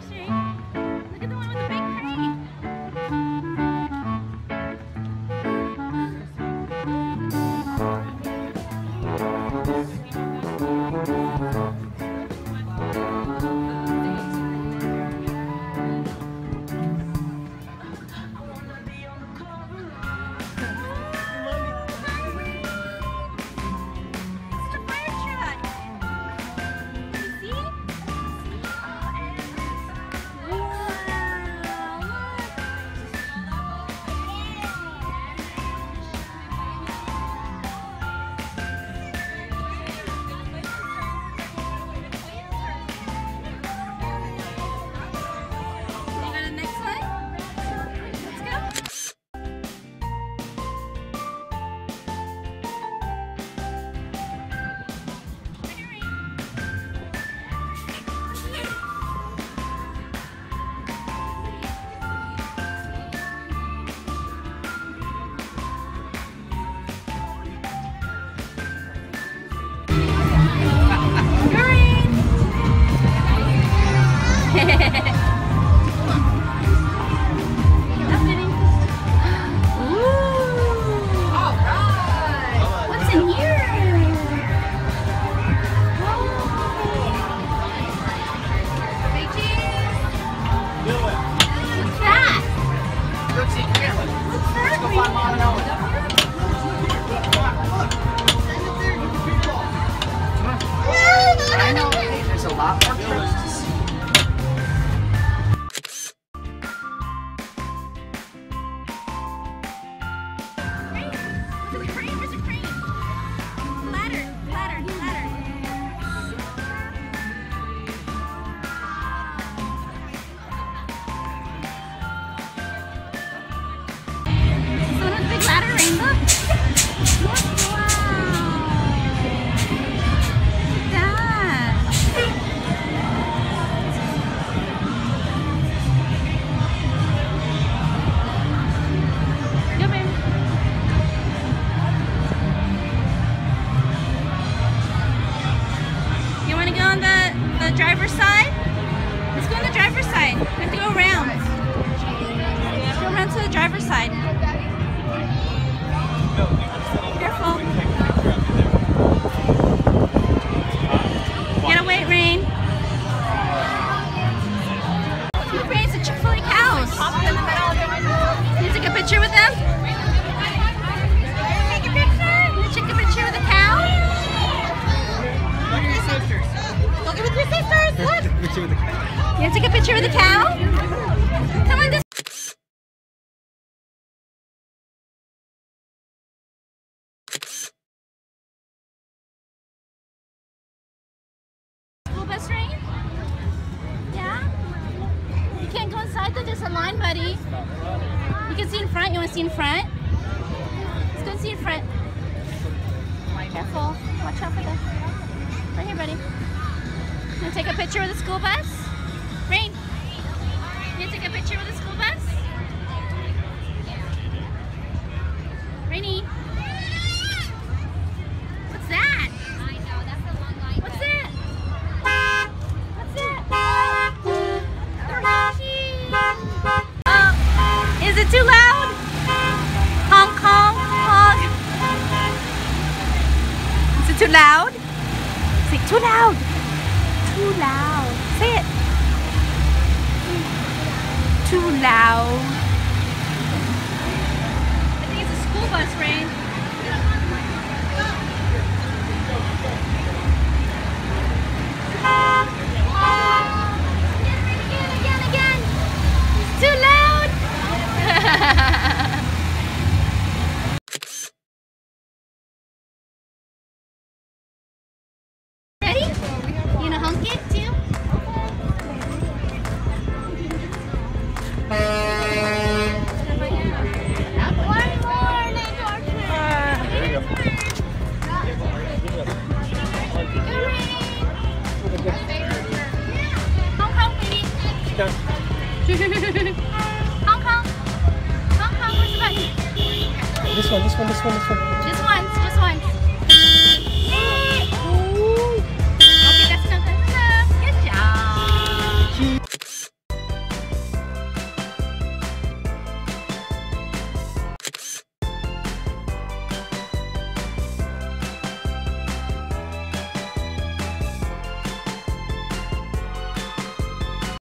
Shane. Look at the one with the big crane. Driver's side? Let's go on the driver's side. We have to go around. Let's go around to the driver's side. Careful. You gotta wait, Rain. Look, Rain, it's a Chick-fil-A cows. Can you take a picture with them? Take a picture? Can you take a picture with the cow? Look at your sisters. Look with your sisters. Look. Picture with the cow. You want to take a picture with the cow? Come on, this. School bus, Rain? Yeah? You can't go inside though, there's a line, buddy. You can see in front. You want to see in front? Let's go and see in front. Careful. Watch out for the... Right here, buddy. You want to take a picture with the school bus? Rain, you take a picture with the school bus? Rainy. What's that? I know, that's a long line. What's that? What's that? Oh, is it too loud? Honk, honk, honk. Is it too loud? Say too loud. Too loud. Say it. Too loud. I think it's a school bus, Rain. Again. It's too loud. Ready? You gonna honk it too? Honk honk, baby. Honk honk. Honk honk, where's the button? This one. Just once.